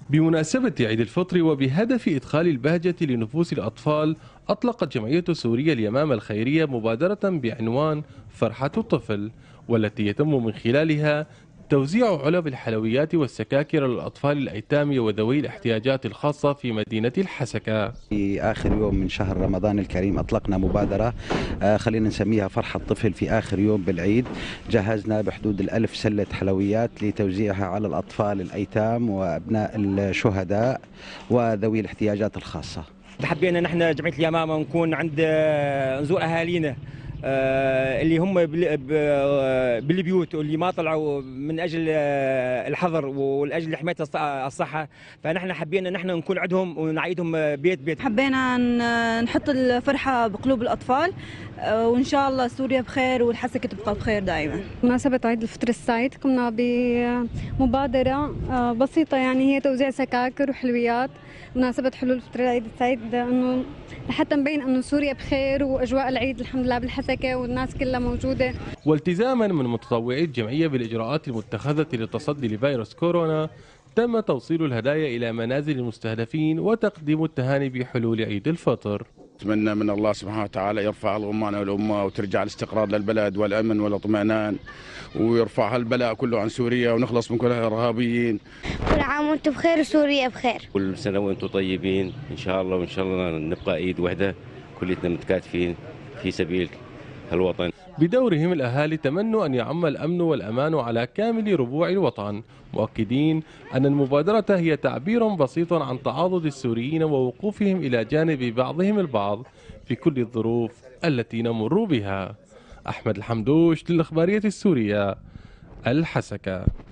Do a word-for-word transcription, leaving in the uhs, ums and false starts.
بمناسبة عيد الفطر وبهدف إدخال البهجة لنفوس الأطفال، أطلقت جمعية سوريا اليمامة الخيرية مبادرة بعنوان فرحة الطفل، والتي يتم من خلالها توزيع علب الحلويات والسكاكر للأطفال الأيتام وذوي الاحتياجات الخاصة في مدينة الحسكة. في آخر يوم من شهر رمضان الكريم أطلقنا مبادرة آه خلينا نسميها فرحة الطفل. في آخر يوم بالعيد جهزنا بحدود الألف سلة حلويات لتوزيعها على الأطفال الأيتام وأبناء الشهداء وذوي الاحتياجات الخاصة. حبينا نحن جمعية اليمامة نكون عند نزور أهالينا اللي هم بالبيوت واللي ما طلعوا من اجل الحظر والاجل حمايه الصحه، فنحن حبينا نحن نكون عندهم ونعيدهم بيت بيت. حبينا نحط الفرحه بقلوب الاطفال، وان شاء الله سوريا بخير والحسكه تبقى بخير دائما. بمناسبه عيد الفطر السعيد قمنا بمبادره بسيطه، يعني هي توزيع سكاكر وحلويات بمناسبه حلول الفطر العيد السعيد، انه لحتى نبين انه سوريا بخير واجواء العيد الحمد لله بالحسكه والناس كلها موجوده. والتزاما من متطوعي الجمعيه بالاجراءات المتخذه للتصدي لفيروس كورونا، تم توصيل الهدايا الى منازل المستهدفين وتقديم التهاني بحلول عيد الفطر. أتمنى من الله سبحانه وتعالى يرفع الغمة والأمة وترجع الاستقرار للبلد والأمن والاطمئنان، ويرفع هالبلاء كله عن سوريا ونخلص من كل الإرهابيين. كل عام وانتم بخير وسوريا بخير. كل سنة وانتم طيبين إن شاء الله، وإن شاء الله نبقى إيد وحدة كلنا متكاتفين في سبيل الوطن. بدورهم الأهالي تمنوا أن يعم الأمن والأمان على كامل ربوع الوطن، مؤكدين أن المبادرة هي تعبير بسيط عن تعاضد السوريين ووقوفهم إلى جانب بعضهم البعض في كل الظروف التي نمر بها. أحمد الحمدوش للإخبارية السورية، الحسكة.